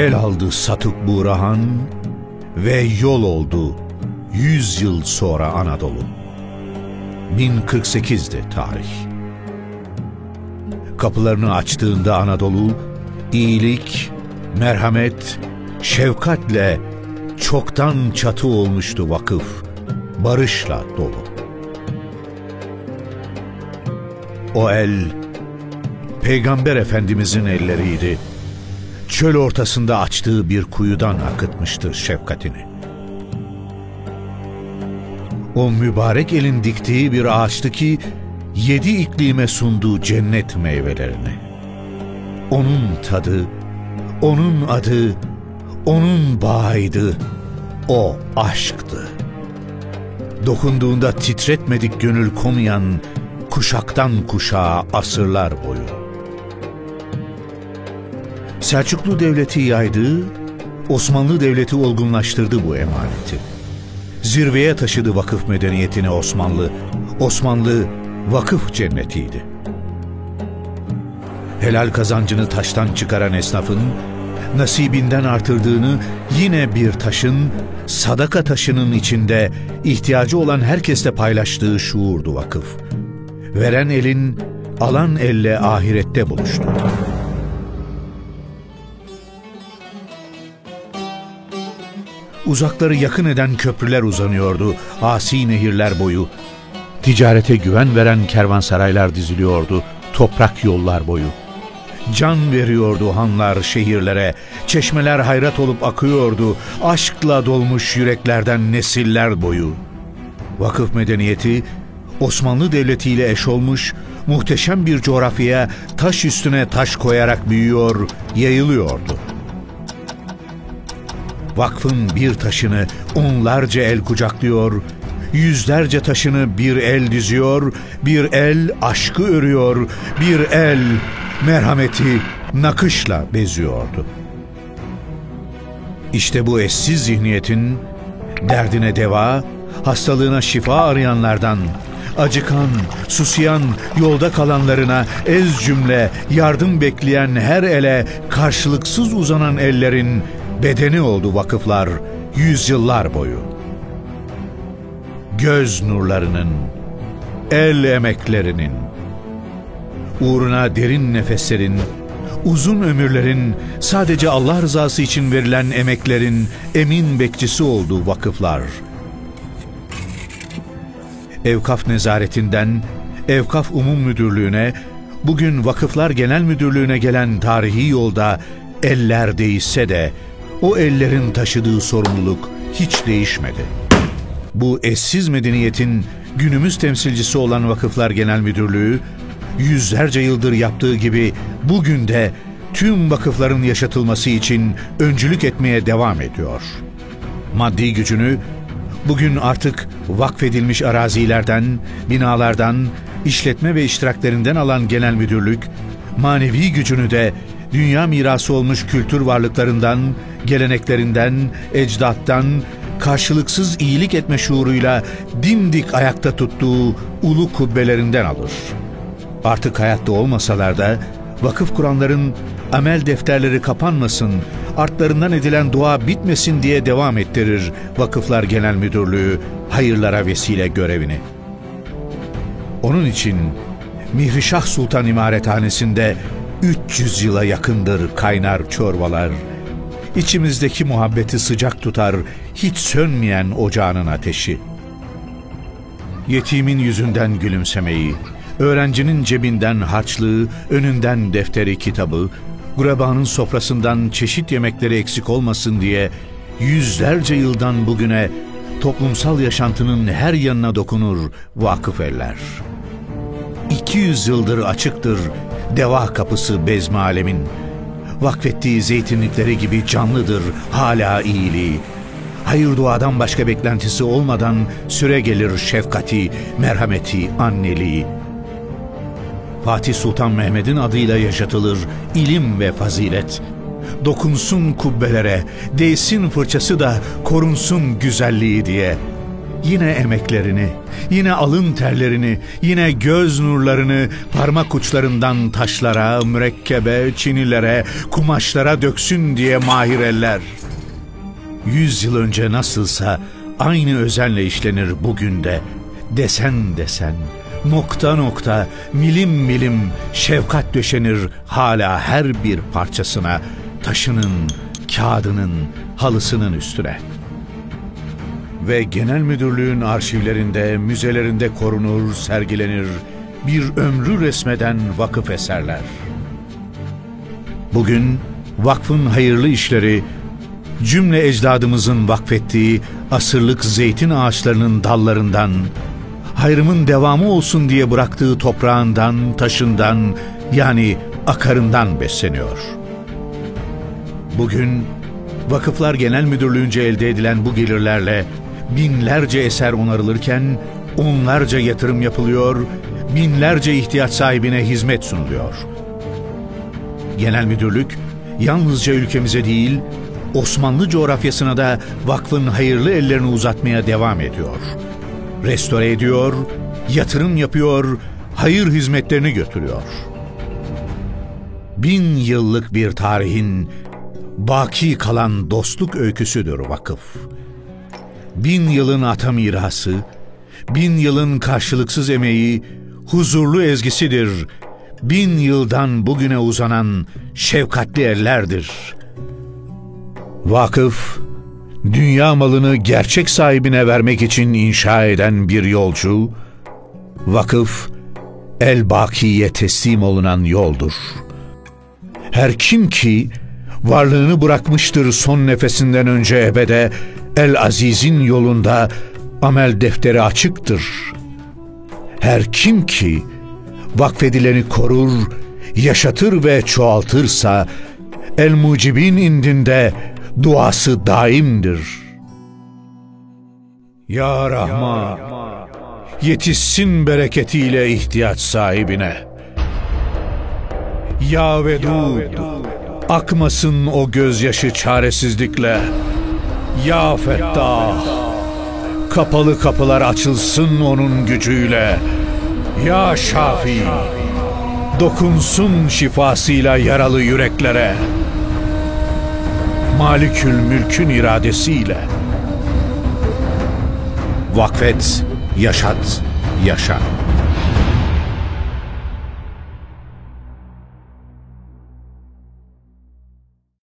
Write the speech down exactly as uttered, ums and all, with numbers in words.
El aldı Satuk Burahan ve yol oldu yüz yıl sonra Anadolu. bin kırk sekiz'di tarih. Kapılarını açtığında Anadolu, iyilik, merhamet, şefkatle çoktan çatı olmuştu vakıf, barışla dolu. O el, Peygamber Efendimizin elleriydi. Çöl ortasında açtığı bir kuyudan akıtmıştı şefkatini. O mübarek elin diktiği bir ağaçtı ki, yedi iklime sunduğu cennet meyvelerini. Onun tadı, onun adı, onun bağıydı, o aşktı. Dokunduğunda titretmedik gönül komayan, kuşaktan kuşağa asırlar boyu. Selçuklu Devleti yaydı, Osmanlı Devleti olgunlaştırdı bu emaneti. Zirveye taşıdı vakıf medeniyetini Osmanlı. Osmanlı vakıf cennetiydi. Helal kazancını taştan çıkaran esnafın, nasibinden artırdığını yine bir taşın, sadaka taşının içinde ihtiyacı olan herkesle paylaştığı şuurdu vakıf. Veren elin, alan elle ahirette buluştu. Uzakları yakın eden köprüler uzanıyordu, asi nehirler boyu. Ticarete güven veren kervansaraylar diziliyordu, toprak yollar boyu. Can veriyordu hanlar şehirlere, çeşmeler hayrat olup akıyordu, aşkla dolmuş yüreklerden nesiller boyu. Vakıf medeniyeti, Osmanlı Devleti ile eş olmuş, muhteşem bir coğrafyaya taş üstüne taş koyarak büyüyor, yayılıyordu. Vakfın bir taşını onlarca el kucaklıyor, yüzlerce taşını bir el diziyor, bir el aşkı örüyor, bir el merhameti nakışla beziyordu. İşte bu eşsiz zihniyetin derdine deva, hastalığına şifa arayanlardan, acıkan, susayan, yolda kalanlarına ez cümle yardım bekleyen her ele karşılıksız uzanan ellerin bedeni oldu vakıflar yüzyıllar boyu. Göz nurlarının, el emeklerinin, uğruna derin nefeslerin, uzun ömürlerin, sadece Allah rızası için verilen emeklerin emin bekçisi oldu vakıflar. Evkaf nezaretinden Evkaf Umum Müdürlüğü'ne, bugün Vakıflar Genel Müdürlüğü'ne gelen tarihi yolda eller değişse de o ellerin taşıdığı sorumluluk hiç değişmedi. Bu eşsiz medeniyetin günümüz temsilcisi olan Vakıflar Genel Müdürlüğü, yüzlerce yıldır yaptığı gibi bugün de tüm vakıfların yaşatılması için öncülük etmeye devam ediyor. Maddi gücünü bugün artık vakfedilmiş arazilerden, binalardan, işletme ve iştiraklerinden alan genel müdürlük, manevi gücünü de dünya mirası olmuş kültür varlıklarından, geleneklerinden, ecdattan, karşılıksız iyilik etme şuuruyla dimdik ayakta tuttuğu ulu kubbelerinden alır. Artık hayatta olmasalar da vakıf kuranların amel defterleri kapanmasın, artlarından edilen dua bitmesin diye devam ettirir Vakıflar Genel Müdürlüğü hayırlara vesile görevini. Onun için Mihrişah Sultan İmarethanesi'nde üç yüz yıla yakındır kaynar çorbalar, İçimizdeki muhabbeti sıcak tutar hiç sönmeyen ocağının ateşi. Yetimin yüzünden gülümsemeyi, öğrencinin cebinden harçlığı, önünden defteri kitabı, gurebanın sofrasından çeşit yemekleri eksik olmasın diye yüzlerce yıldan bugüne toplumsal yaşantının her yanına dokunur vakıf eller. iki yüz yıldır açıktır deva kapısı bezmi alemin. Vakfettiği zeytinlikleri gibi canlıdır hala iyiliği. Hayır duadan başka beklentisi olmadan süre gelir şefkati, merhameti, anneliği. Fatih Sultan Mehmet'in adıyla yaşatılır ilim ve fazilet. Dokunsun kubbelere, değsin fırçası da korunsun güzelliği diye. yine emeklerini, yine alın terlerini, yine göz nurlarını parmak uçlarından taşlara, mürekkebe, çinilere, kumaşlara döksün diye mahir eller. Yüz yıl önce nasılsa aynı özenle işlenir bugün de, desen desen, nokta nokta, milim milim şefkat döşenir hala her bir parçasına, taşının, kağıdının, halısının üstüne. Ve genel müdürlüğün arşivlerinde, müzelerinde korunur, sergilenir, bir ömrü resmeden vakıf eserler. Bugün vakfın hayırlı işleri, cümle ecdadımızın vakfettiği asırlık zeytin ağaçlarının dallarından, hayrımın devamı olsun diye bıraktığı toprağından, taşından, yani akarından besleniyor. Bugün Vakıflar Genel Müdürlüğü'nce elde edilen bu gelirlerle binlerce eser onarılırken onlarca yatırım yapılıyor, binlerce ihtiyaç sahibine hizmet sunuluyor. Genel Müdürlük yalnızca ülkemize değil, Osmanlı coğrafyasına da vakfın hayırlı ellerini uzatmaya devam ediyor. Restore ediyor, yatırım yapıyor, hayır hizmetlerini götürüyor. Bin yıllık bir tarihin baki kalan dostluk öyküsüdür vakıf. Bin yılın ata mirası, bin yılın karşılıksız emeği, huzurlu ezgisidir. Bin yıldan bugüne uzanan şefkatli ellerdir. Vakıf, dünya malını gerçek sahibine vermek için inşa eden bir yolcu, vakıf, el-bakiye teslim olunan yoldur. Her kim ki varlığını bırakmıştır son nefesinden önce ebede, El-Aziz'in yolunda amel defteri açıktır. Her kim ki vakfedileni korur, yaşatır ve çoğaltırsa, El-Mucib'in indinde duası daimdir. Ya Rahman, yetişsin bereketiyle ihtiyaç sahibine. Ya Vedud, akmasın o gözyaşı çaresizlikle. Ya Fettah, kapalı kapılar açılsın onun gücüyle. Ya Şafi, dokunsun şifasıyla yaralı yüreklere. Malikül Mülk'ün iradesiyle. Vakfet, yaşat, yaşa.